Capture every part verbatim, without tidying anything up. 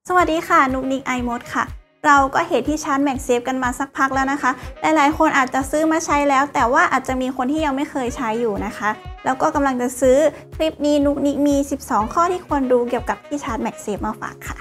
สวัสดีค่ะนุกนิกไอมดค่ะเราก็เห็นที่ชาร์จ MagSafe กันมาสักพักแล้วนะคะหลายๆคนอาจจะซื้อมาใช้แล้วแต่ว่าอาจจะมีคนที่ยังไม่เคยใช้อยู่นะคะแล้วก็กำลังจะซื้อคลิปนี้นุกนิกมีสิบสองข้อที่ควรรู้เกี่ยวกับที่ชาร์จ MagSafe มาฝากค่ะ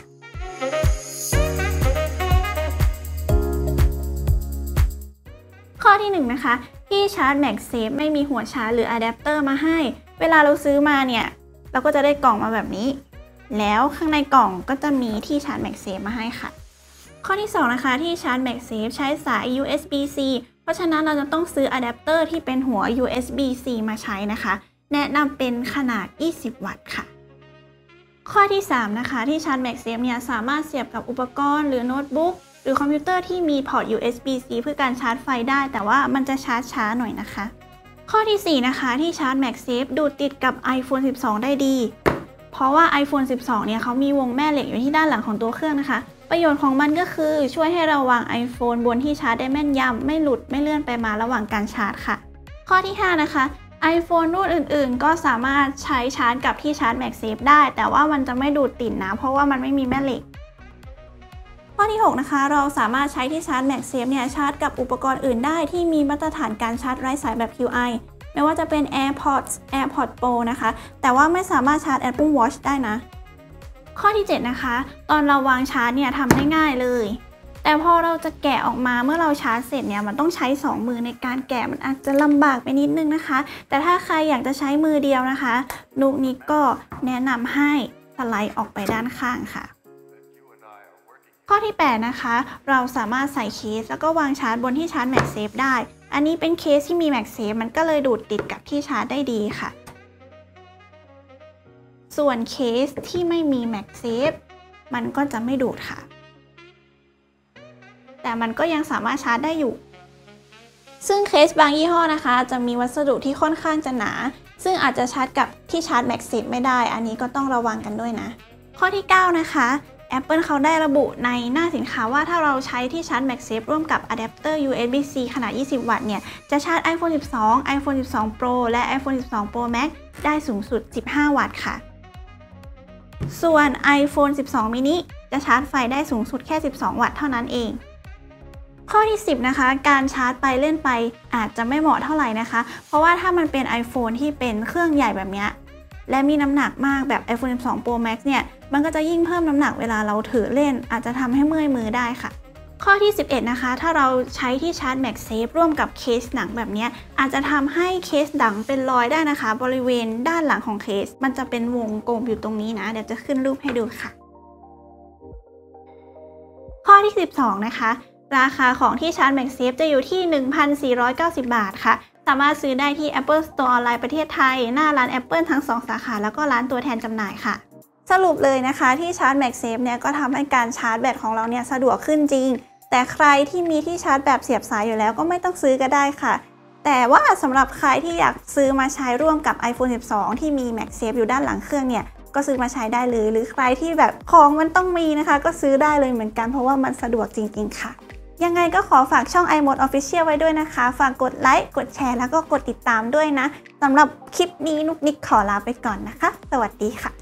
ข้อที่หนึ่งนะคะที่ชาร์จ MagSafe ไม่มีหัวชาร์จหรืออะแดปเตอร์มาให้เวลาเราซื้อมาเนี่ยเราก็จะได้กล่องมาแบบนี้แล้วข้างในกล่องก็จะมีที่ชาร์จ MagSafe มาให้ค่ะข้อที่สองนะคะที่ชาร์จ MagSafe ใช้สาย ยู เอส บี ซี เพราะฉะนั้นเราจะต้องซื้ออะแดปเตอร์ที่เป็นหัว ยู เอส บี ซี มาใช้นะคะแนะนำเป็นขนาดยี่สิบวัตต์ค่ะข้อที่สามนะคะที่ชาร์จ MagSafe เนี่ยสามารถเสียบกับอุปกรณ์หรือโน้ตบุ๊กหรือคอมพิวเตอร์ที่มีพอร์ต ยู เอส บี ซี เพื่อการชาร์จไฟได้แต่ว่ามันจะชาร์จช้าหน่อยนะคะข้อที่สี่นะคะที่ชาร์จ MagSafe ดูดติดกับ ไอโฟน สิบสอง ได้ดีเพราะว่า ไอโฟน สิบสอง เนี่ยเขามีวงแม่เหล็กอยู่ที่ด้านหลังของตัวเครื่องนะคะประโยชน์ของมันก็คือช่วยให้เราวาง iPhone บนที่ชาร์จได้แม่นยำไม่หลุดไม่เลื่อนไปมาระหว่างการชาร์จค่ะข้อที่ห้านะคะ iPhone รุ่นอื่นๆก็สามารถใช้ชาร์จกับที่ชาร์จ MagSafe ได้แต่ว่ามันจะไม่ดูดติดนะเพราะว่ามันไม่มีแม่เหล็กข้อที่หกนะคะเราสามารถใช้ที่ชาร์จ MagSafe เนี่ยชาร์จกับอุปกรณ์อื่นได้ที่มีมาตรฐานการชาร์จไร้สายแบบ คิว ไอ ไม่ว่าจะเป็น AirPods AirPods Pro นะคะแต่ว่าไม่สามารถชาร์จ Apple Watch ได้นะข้อที่เจ็ดนะคะตอนเราวางชาร์จเนี่ยทำได้ง่ายเลยแต่พอเราจะแกะออกมาเมื่อเราชาร์จเสร็จเนี่ยมันต้องใช้สองมือในการแกะมันอาจจะลำบากไปนิดนึงนะคะแต่ถ้าใครอยากจะใช้มือเดียวนะคะนุกนิกก็แนะนำให้สไลด์ออกไปด้านข้างค่ะข้อที่แปดนะคะเราสามารถใส่เคสแล้วก็วางชาร์จบนที่ชาร์จ MagSafe ได้อันนี้เป็นเคสที่มี MagSafe มันก็เลยดูดติดกับที่ชาร์จได้ดีค่ะส่วนเคสที่ไม่มี MagSafe มันก็จะไม่ดูดค่ะแต่มันก็ยังสามารถชาร์จได้อยู่ซึ่งเคสบางยี่ห้อนะคะจะมีวัสดุที่ค่อนข้างจะหนาซึ่งอาจจะชาร์จกับที่ชาร์จ MagSafe ไม่ได้อันนี้ก็ต้องระวังกันด้วยนะข้อที่เก้านะคะ Apple เขาได้ระบุในหน้าสินค้าว่าถ้าเราใช้ที่ชาร์จ MagSafe ร่วมกับอะแดปเตอร์ ยู เอส บี ซี ขนาดยี่สิบวัตต์เนี่ยจะชาร์จ ไอโฟน สิบสอง ไอโฟน สิบสอง Pro และ ไอโฟน สิบสอง Pro Max ได้สูงสุดสิบห้าวัตต์ค่ะส่วน ไอโฟน สิบสอง mini จะชาร์จไฟได้สูงสุดแค่สิบสองวัตต์เท่านั้นเองข้อที่สิบนะคะการชาร์จไปเล่นไปอาจจะไม่เหมาะเท่าไหร่นะคะเพราะว่าถ้ามันเป็น iPhone ที่เป็นเครื่องใหญ่แบบนี้และมีน้ำหนักมากแบบ ไอโฟน สิบสอง Pro Max เนี่ยมันก็จะยิ่งเพิ่มน้ำหนักเวลาเราถือเล่นอาจจะทำให้เมื่อยมือได้ค่ะข้อที่สิบเอ็ดนะคะถ้าเราใช้ที่ชาร์จ MagSafe ร่วมกับเคสหนังแบบนี้อาจจะทำให้เคสหนังเป็นรอยได้นะคะบริเวณด้านหลังของเคสมันจะเป็นวงกลมอยู่ตรงนี้นะเดี๋ยวจะขึ้นรูปให้ดูค่ะข้อที่สิบสองนะคะราคาของที่ชาร์จ MagSafe จะอยู่ที่ หนึ่งพันสี่ร้อยเก้าสิบ บาทค่ะสามารถซื้อได้ที่ Apple Store ออนไลน์ประเทศไทยหน้าร้าน Apple ทั้งสองสาขาแล้วก็ร้านตัวแทนจำหน่ายค่ะสรุปเลยนะคะที่ชาร์จ MagSafe เนี่ยก็ทำให้การชาร์จแบตของเราเนี่ยสะดวกขึ้นจริงแต่ใครที่มีที่ชาร์จแบบเสียบสายอยู่แล้วก็ไม่ต้องซื้อก็ได้ค่ะแต่ว่าสำหรับใครที่อยากซื้อมาใช้ร่วมกับ ไอโฟน สิบสอง ที่มี MagSafe อยู่ด้านหลังเครื่องเนี่ยก็ซื้อมาใช้ได้เลยหรือใครที่แบบของมันต้องมีนะคะก็ซื้อได้เลยเหมือนกันเพราะว่ามันสะดวกจริงๆค่ะยังไงก็ขอฝากช่อง iMode Official ไว้ด้วยนะคะฝากกดไลค์กดแชร์แล้วก็กดติดตามด้วยนะสำหรับคลิปนี้นุกนิกขอลาไปก่อนนะคะสวัสดีค่ะ